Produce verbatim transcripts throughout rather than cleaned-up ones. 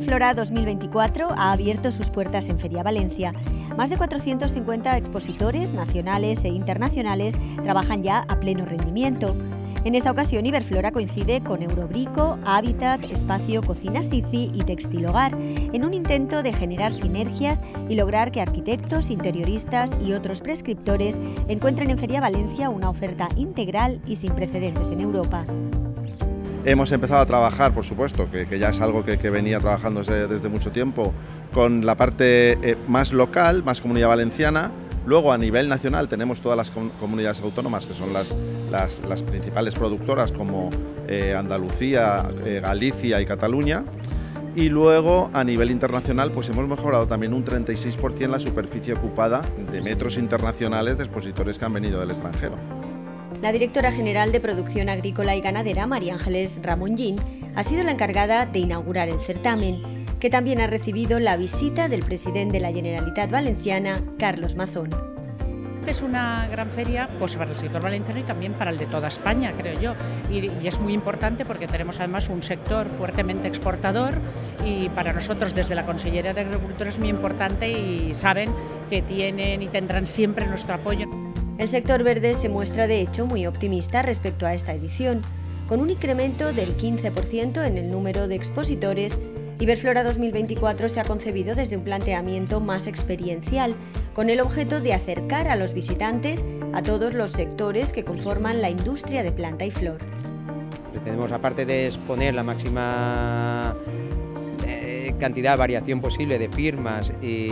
Iberflora dos mil veinticuatro ha abierto sus puertas en Feria Valencia. Más de cuatrocientos cincuenta expositores nacionales e internacionales trabajan ya a pleno rendimiento. En esta ocasión, Iberflora coincide con Eurobrico, Habitat, Espacio Cocina Sici y Textil Hogar, en un intento de generar sinergias y lograr que arquitectos, interioristas y otros prescriptores encuentren en Feria Valencia una oferta integral y sin precedentes en Europa. Hemos empezado a trabajar, por supuesto, que, que ya es algo que, que venía trabajando desde, desde mucho tiempo, con la parte eh, más local, más Comunidad Valenciana. Luego, a nivel nacional, tenemos todas las comunidades autónomas, que son las, las, las principales productoras, como eh, Andalucía, eh, Galicia y Cataluña. Y luego, a nivel internacional, pues hemos mejorado también un treinta y seis por ciento la superficie ocupada de metros internacionales de expositores que han venido del extranjero. La directora general de Producción Agrícola y Ganadera, María Ángeles Ramongín, ha sido la encargada de inaugurar el certamen, que también ha recibido la visita del presidente de la Generalitat Valenciana, Carlos Mazón. Es una gran feria pues, para el sector valenciano y también para el de toda España, creo yo. Y, y es muy importante porque tenemos además un sector fuertemente exportador y para nosotros desde la Consellería de Agricultura es muy importante y saben que tienen y tendrán siempre nuestro apoyo. El sector verde se muestra de hecho muy optimista respecto a esta edición. Con un incremento del quince por ciento en el número de expositores, Iberflora dos mil veinticuatro se ha concebido desde un planteamiento más experiencial, con el objeto de acercar a los visitantes a todos los sectores que conforman la industria de planta y flor. Pretendemos, aparte de exponer la máxima eh, cantidad, variación posible de firmas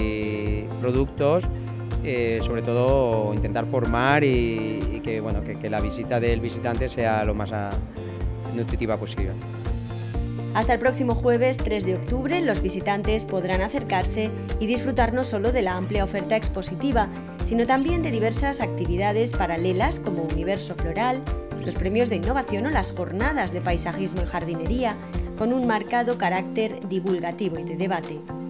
y productos, eh, sobre todo intentar formar y, y que, bueno, que, que la visita del visitante sea lo más a, nutritiva posible. Hasta el próximo jueves tres de octubre, los visitantes podrán acercarse y disfrutar no solo de la amplia oferta expositiva, sino también de diversas actividades paralelas como Universo Floral, los premios de innovación o las jornadas de paisajismo en jardinería, con un marcado carácter divulgativo y de debate.